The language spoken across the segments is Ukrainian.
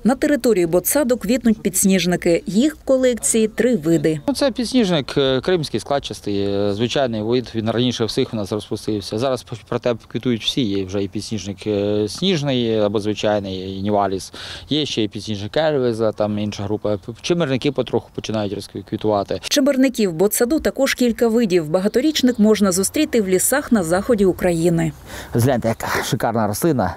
На території ботсаду квітнуть підсніжники. Їх в колекції 3 види. Це підсніжник кримський, складчастий, звичайний вид. Він раніше всіх у нас розпустився. Зараз, проте, квітують всі. Є вже і підсніжник сніжний або звичайний, і ніваліс. Є ще і підсніжник Ельвіза, там інша група. Чимерники потроху починають розквітувати. Чимерників в ботсаду також кілька видів. Багаторічник можна зустріти в лісах на заході України. Гляньте, яка шикарна рослина.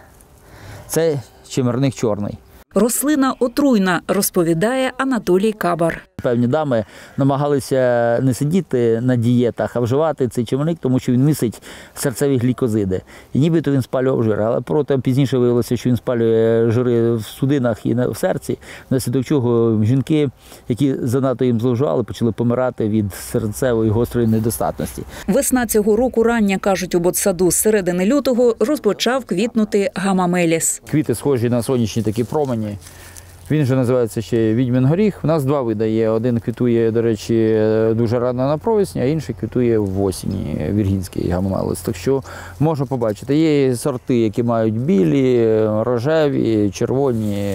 Це чимерник чорний. Рослина отруйна, розповідає Анатолій Кабар. Певні дами намагалися не сидіти на дієтах, а вживати цей чимерник, тому що він містить серцеві глікозиди. І нібито він спалював жир, але проте пізніше виявилося, що він спалює жири в судинах і в серці, внаслідок чого жінки, які занадто їм зловживали, почали помирати від серцевої гострої недостатності. Весна цього року рання, кажуть у ботсаду. З середини лютого розпочав квітнути гамамеліс. Квіти схожі на сонячні такі промені. Він же називається ще відьмин горіх. У нас 2 види є. Один квітує, до речі, дуже рано на провесні, а інший квітує в осені, віргінський гамамеліс. Так що можна побачити. Є сорти, які мають білі, рожеві, червоні,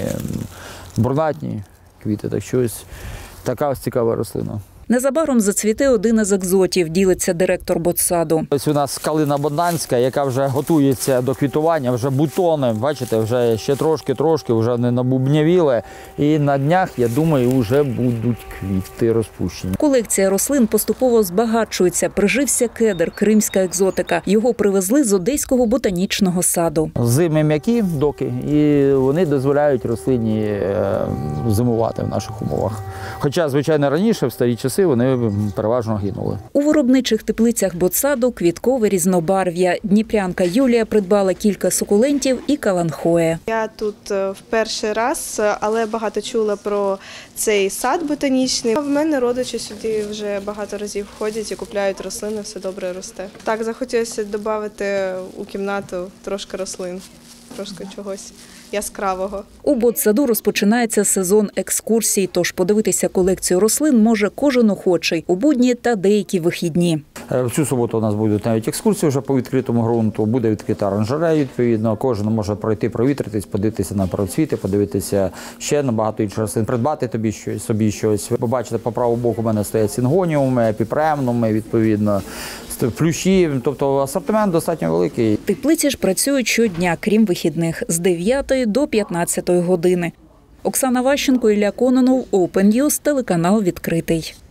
брунатні квіти. Так що ось така ось цікава рослина. Незабаром зацвіте один із екзотів, ділиться директор ботсаду. Ось у нас калина бонданська, яка вже готується до квітування, вже бутони, бачите, вже ще трошки, вже не набубнявіли. І на днях, я думаю, вже будуть квіти розпущені. Колекція рослин поступово збагачується. Прижився кедр, кримська екзотика. Його привезли з Одеського ботанічного саду. Зими м'які, доки, і вони дозволяють рослині зимувати в наших умовах. Хоча, звичайно, раніше, в старі часи, вони переважно гинули. У виробничих теплицях ботсаду квіткове різнобарв'я. Дніпрянка Юлія придбала кілька сукулентів і каланхоє. Я тут в перший раз, але багато чула про цей сад ботанічний. В мене родичі сюди вже багато разів ходять і купляють рослини, все добре росте. Так, захотілося додати у кімнату трошки рослин, трошки чогось яскравого. У ботсаду розпочинається сезон екскурсій, тож подивитися колекцію рослин може кожен охочий у будні та деякі вихідні. В цю суботу у нас будуть навіть екскурсії вже по відкритому ґрунту, буде відкрита оранжерея, відповідно. Кожен може пройти, провітритись, подивитися на процвіти, подивитися ще на багато інших рослин, придбати собі щось. Ви побачите, по правому боку у мене стоять сингоніуми, епіпремнуми, відповідно, плющі, тобто асортимент достатньо великий. Теплиці ж працюють щодня, крім вихідних, з 9 до 15 години. Оксана Ващенко, Ілля Кононов, Open News, телеканал «Відкритий».